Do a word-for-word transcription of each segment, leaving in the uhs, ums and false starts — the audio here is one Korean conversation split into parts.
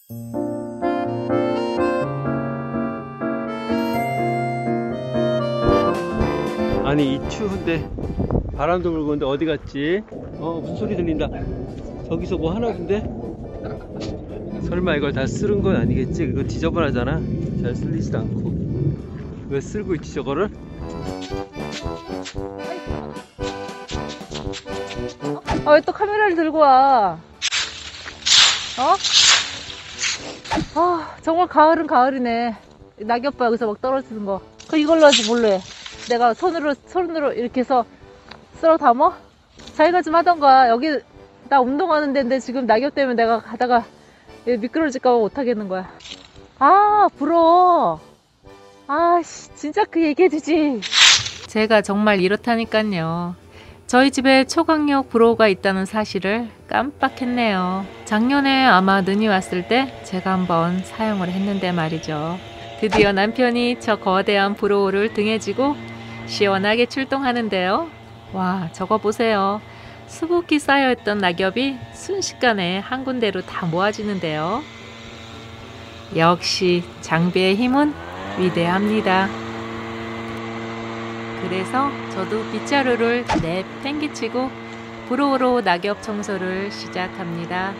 아니 이 추운데 바람도 불고 있는데 어디 갔지? 어 무슨 소리 들린다. 저기서 뭐 하나 본데? 설마 이걸 다 쓸은 건 아니겠지? 이거 지저분하잖아. 잘 쓸리지도 않고. 왜 쓸고 있지 저거를? 아, 왜 또 카메라를 들고 와? 어? 아, 정말 가을은 가을이네. 낙엽 여기서 막 떨어지는 거. 그 이걸로 하지 몰래. 내가 손으로 손으로 이렇게 해서 쓸어 담어? 자기가 좀 하던가. 여기 나 운동하는 데인데 지금 낙엽 때문에 내가 가다가 미끄러질까 봐 못하겠는 거야. 아, 부러워. 아씨, 진짜 그 얘기해주지. 제가 정말 이렇다니깐요. 저희 집에 초강력 브로우가 있다는 사실을 깜빡했네요. 작년에 아마 눈이 왔을 때 제가 한번 사용을 했는데 말이죠. 드디어 남편이 저 거대한 브로우를 등에 지고 시원하게 출동하는데요. 와, 저거 보세요. 수북히 쌓여있던 낙엽이 순식간에 한 군데로 다 모아지는데요. 역시 장비의 힘은 위대합니다. 그래서 저도 빗자루를 내팽개치고 브로우로 낙엽 청소를 시작합니다.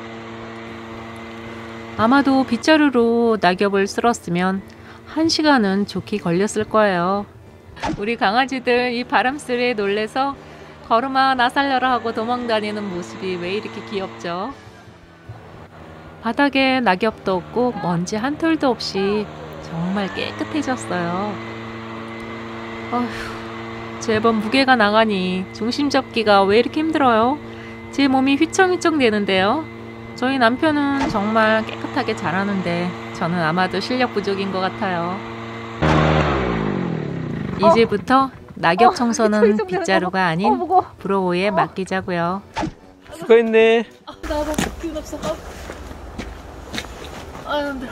아마도 빗자루로 낙엽을 쓸었으면 한 시간은 좋게 걸렸을 거예요. 우리 강아지들 이 바람소리에 놀래서 걸음아 나 살려라 하고 도망다니는 모습이 왜 이렇게 귀엽죠? 바닥에 낙엽도 없고 먼지 한 톨도 없이 정말 깨끗해졌어요. 어휴, 제법 무게가 나가니 중심 잡기가 왜 이렇게 힘들어요? 제 몸이 휘청휘청 되는데요. 저희 남편은 정말 깨끗하게 잘하는데 저는 아마도 실력 부족인 것 같아요. 어? 이제부터 낙엽 청소는 어, 빗자루가 아닌 어, 브로우에 어. 맡기자고요. 수고했네. 아, 나도 기운 없어. 아, 힘들어.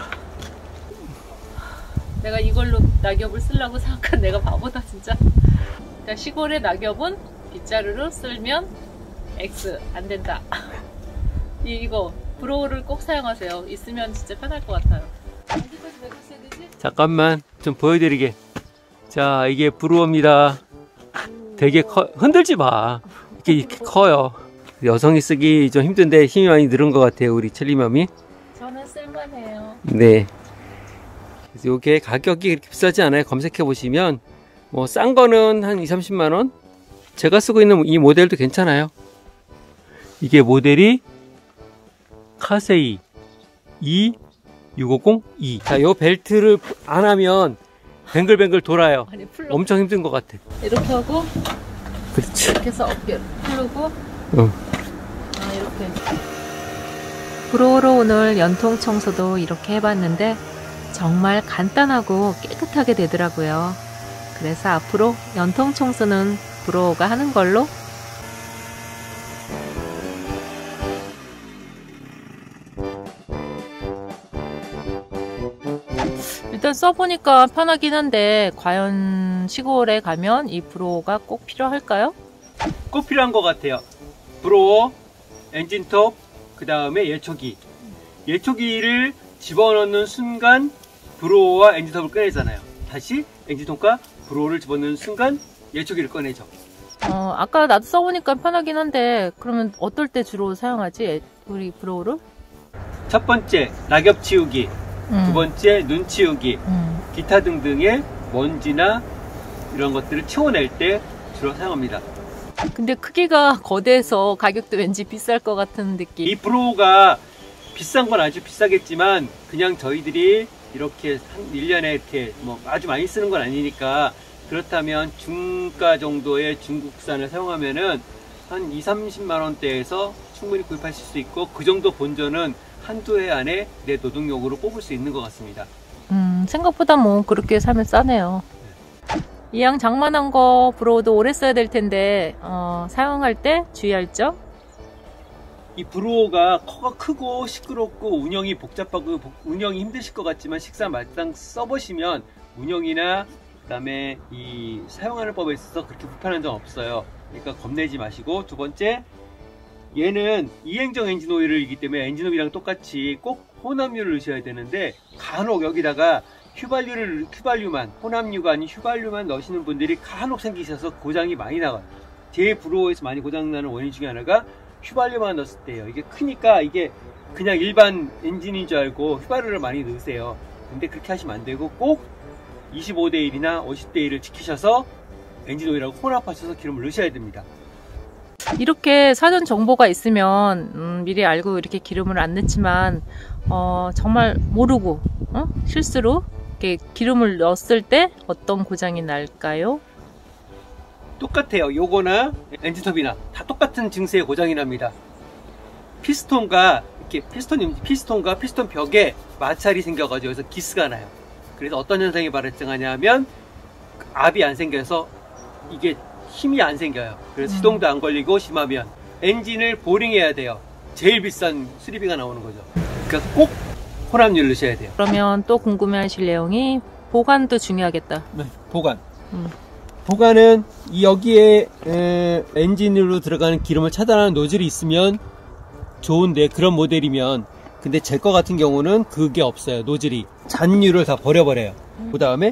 내가 이걸로 낙엽을 쓰려고 생각한 내가 바보다 진짜. 그러니까 시골의 낙엽은 빗자루로 쓸면 X 안 된다. 이거 브로우를 꼭 사용하세요. 있으면 진짜 편할 것 같아요. 어디까지 내가 써야 되지? 잠깐만 좀 보여드리게. 자, 이게 브로우입니다. 되게 커. 흔들지 마. 이게 이렇게 커요. 여성이 쓰기 좀 힘든데 힘이 많이 늘은 것 같아요, 우리 첼리맘이. 저는 쓸만해요. 네. 그래서 이게 가격이 그렇게 비싸지 않아요. 검색해 보시면 뭐 싼 거는 한 이삼십만 원. 제가 쓰고 있는 이 모델도 괜찮아요. 이게 모델이 카세이 이 육오공 이. 자, 요 벨트를 안 하면 뱅글뱅글 돌아요. 아니, 엄청 힘든 것 같아. 이렇게 하고, 그렇지. 이렇게 해서 어깨 풀고, 응. 아, 이렇게. 브로우로 오늘 연통 청소도 이렇게 해봤는데 정말 간단하고 깨끗하게 되더라고요. 그래서 앞으로 연통 청소는 브로우가 하는 걸로. 일단 써보니까 편하긴 한데 과연 시골에 가면 이 브로우가 꼭 필요할까요? 꼭 필요한 것 같아요. 브로우, 엔진톱, 그 다음에 예초기. 예초기를 집어넣는 순간 브로우와 엔진톱을 꺼내잖아요. 다시 엔진톱과 브로우를 집어넣는 순간 예초기를 꺼내죠. 어, 아까 나도 써보니까 편하긴 한데 그러면 어떨 때 주로 사용하지? 우리 브로우를? 첫 번째, 낙엽 치우기. 음. 두 번째, 눈 치우기. 음. 기타 등등의 먼지나 이런 것들을 치워낼 때 주로 사용합니다. 근데 크기가 거대해서 가격도 왠지 비쌀 것 같은 느낌. 이 브로우가 비싼 건 아주 비싸겠지만 그냥 저희들이 이렇게 한 일 년에 이렇게 뭐 아주 많이 쓰는 건 아니니까, 그렇다면 중가 정도의 중국산을 사용하면은 한 이삼십만 원대에서 충분히 구입하실 수 있고, 그 정도 본전은 한두 해 안에 내 노동력으로 뽑을 수 있는 것 같습니다. 음, 생각보다 뭐 그렇게 사면 싸네요. 네. 이왕 장만한 거 브로우도 오래 써야 될 텐데 어, 사용할 때 주의할 점? 이 브로우가 커가 크고 시끄럽고 운영이 복잡하고 운영이 힘드실 것 같지만 식사 말상 써보시면 운영이나 그 다음에 이 사용하는 법에 있어서 그렇게 불편한 점 없어요. 그러니까 겁내지 마시고, 두 번째, 얘는 이행정 엔진 오일이기 때문에 엔진 오일이랑 똑같이 꼭 혼합류를 넣으셔야 되는데, 간혹 여기다가 휘발유를, 휘발유만, 혼합류가 아닌 휘발유만 넣으시는 분들이 간혹 생기셔서 고장이 많이 나가요. 제일 부러워해서 많이 고장나는 원인 중에 하나가 휘발유만 넣었을 때예요. 이게 크니까 이게 그냥 일반 엔진인 줄 알고 휘발유를 많이 넣으세요. 근데 그렇게 하시면 안 되고 꼭 이십오 대 일이나 오십 대 일을 지키셔서 엔진 오일하고 혼합하셔서 기름을 넣으셔야 됩니다. 이렇게 사전 정보가 있으면 음, 미리 알고 이렇게 기름을 안 넣지만 어, 정말 모르고 어? 실수로 이렇게 기름을 넣었을 때 어떤 고장이 날까요? 똑같아요. 요거나 엔진톱이나 다 똑같은 증세의 고장이 납니다. 피스톤과 이렇게 피스톤 피스톤과 피스톤 벽에 마찰이 생겨가지고 여기서 기스가 나요. 그래서 어떤 현상이 발생하냐면 압이 안 생겨서 이게 힘이 안 생겨요. 그래서 음. 시동도 안 걸리고, 심하면 엔진을 보링해야 돼요. 제일 비싼 수리비가 나오는 거죠. 그러니까 꼭 혼합유를 넣으셔야 돼요. 그러면 또 궁금해하실 내용이 보관도 중요하겠다. 네, 보관. 음. 보관은 이 여기에 에, 엔진으로 들어가는 기름을 차단하는 노즐이 있으면 좋은데, 그런 모델이면, 근데 제 거 같은 경우는 그게 없어요. 노즐이 잔유를 다 버려버려요. 음. 그 다음에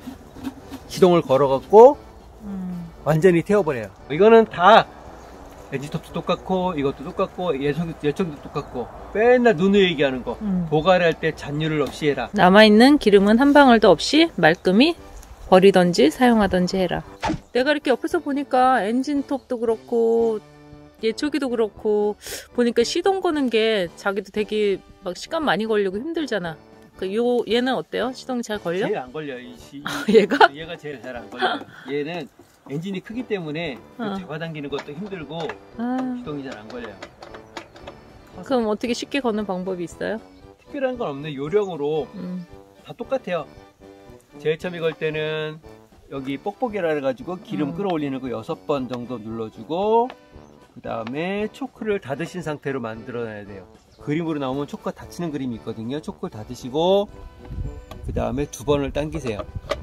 시동을 걸어갖고 음. 완전히 태워버려요. 이거는 다 엔진톱도 똑같고 이것도 똑같고 예청, 예청도 똑같고 맨날 누누이 얘기하는 거. 음. 보관할 때 잔유를 없이 해라. 남아있는 기름은 한 방울도 없이 말끔히 버리던지 사용하던지 해라. 내가 이렇게 옆에서 보니까 엔진톱도 그렇고 예초기도 그렇고 보니까 시동 거는 게 자기도 되게 막 시간 많이 걸리고 힘들잖아. 그 요 얘는 어때요? 시동 잘 걸려? 제일 안 걸려요. 이 시, 얘가? 얘가 제일 잘 안 걸려요. 얘는 엔진이 크기 때문에 어. 잡아당기는 것도 힘들고 아, 시동이 잘 안 걸려요. 그럼 어떻게 쉽게 거는 방법이 있어요? 특별한 건 없네. 요령으로 음. 다 똑같아요. 제일 처음에 걸 때는 여기 뽁뽁이라 해가지고 기름 음. 끌어올리는 거 여섯 번 정도 눌러주고, 그 다음에 초크를 닫으신 상태로 만들어놔야 돼요. 그림으로 나오면 초크가 닫히는 그림이 있거든요. 초크를 닫으시고 그 다음에 두 번을 당기세요.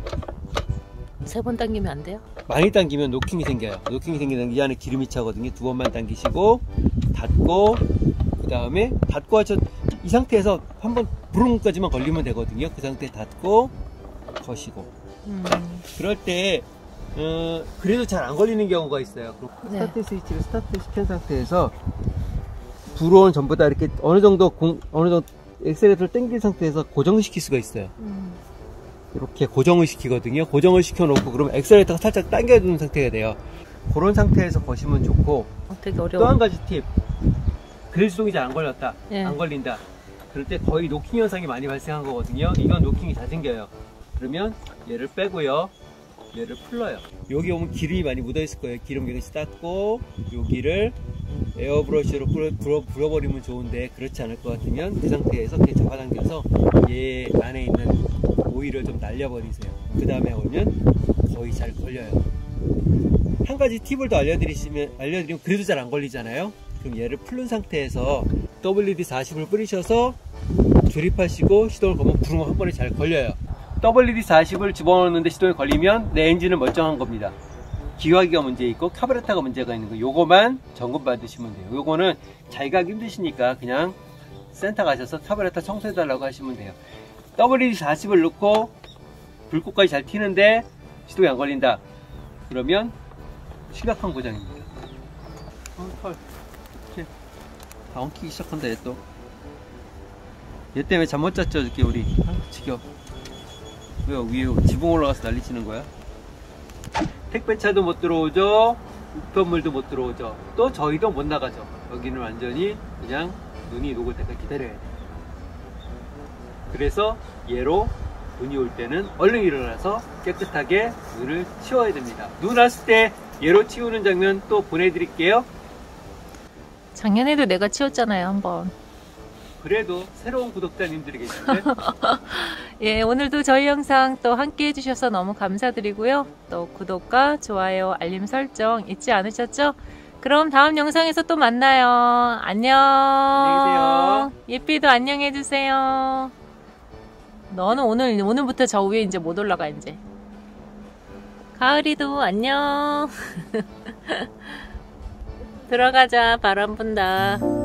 세 번 당기면 안 돼요? 많이 당기면 노킹이 생겨요. 노킹이 생기는 이 안에 기름이 차거든요. 두 번만 당기시고 닫고, 그 다음에 닫고 하셔, 이 상태에서 한번 부릉까지만 걸리면 되거든요. 그 상태에 닫고 거시고. 음. 그럴 때 어, 그래도 잘 안 걸리는 경우가 있어요. 네. 스타트 스위치를 스타트 시킨 상태에서 불온 전부 다 이렇게 어느 정도 공, 어느 정도 엑셀레이터를 당긴 상태에서 고정시킬 수가 있어요. 음. 이렇게 고정을 시키거든요. 고정을 시켜놓고 그러면 엑셀레이터가 살짝 당겨주는 상태가 돼요. 그런 상태에서 거시면 좋고. 어, 되게 어려워. 또 한 가지 팁. 그릴 시동이 잘 안 걸렸다. 예. 안 걸린다. 그럴 때 거의 노킹 현상이 많이 발생한 거거든요. 이건 노킹이 잘 생겨요. 그러면 얘를 빼고요. 얘를 풀러요. 여기 오면 기름이 많이 묻어 있을 거예요. 기름 깨끗이 닦고 여기를 에어브러쉬로 불어, 불어, 불어버리면 좋은데, 그렇지 않을 것 같으면 그 상태에서 그냥 잡아당겨서 얘 안에 있는 오일을 좀 날려버리세요. 그 다음에 오면 거의 잘 걸려요. 한 가지 팁을 더 알려드리시면, 알려드리면 그래도 잘 안 걸리잖아요. 그럼 얘를 풀른 상태에서 더블유디 사십을 뿌리셔서 조립하시고 시동을 걸면 부릉 한 번에 잘 걸려요. 더블유디 사십을 집어넣는데 시동이 걸리면 내 엔진은 멀쩡한 겁니다. 기화기가 문제 있고 카브레터가 문제가 있는 거, 요거만 점검 받으시면 돼요. 요거는 자기가 하기 힘드시니까 그냥 센터 가셔서 카브레터 청소해 달라고 하시면 돼요. 더블유디 사십을 넣고 불꽃까지 잘 튀는데 시동이 안 걸린다. 그러면 심각한 고장입니다. 어, 털. 이렇게 다 엉키기 시작한다. 얘 또. 얘 때문에 잠 못 잤죠, 이렇게 우리. 아, 지겨. 왜요? 위에 지붕 올라가서 난리치는 거야? 택배차도 못 들어오죠. 우편물도 못 들어오죠. 또 저희도 못 나가죠. 여기는 완전히 그냥 눈이 녹을 때까지 기다려야 돼요. 그래서 얘로 눈이 올 때는 얼른 일어나서 깨끗하게 눈을 치워야 됩니다. 눈 왔을 때 얘로 치우는 장면 또 보내드릴게요. 작년에도 내가 치웠잖아요, 한번. 그래도 새로운 구독자님들이 계신데 예, 오늘도 저희 영상 또 함께 해주셔서 너무 감사드리고요. 또 구독과 좋아요, 알림 설정 잊지 않으셨죠? 그럼 다음 영상에서 또 만나요. 안녕. 안녕히 계세요. 예삐도 안녕해주세요. 너는 오늘, 오늘부터 저 위에 이제 못 올라가, 이제. 가을이도 안녕. 들어가자. 바람 분다.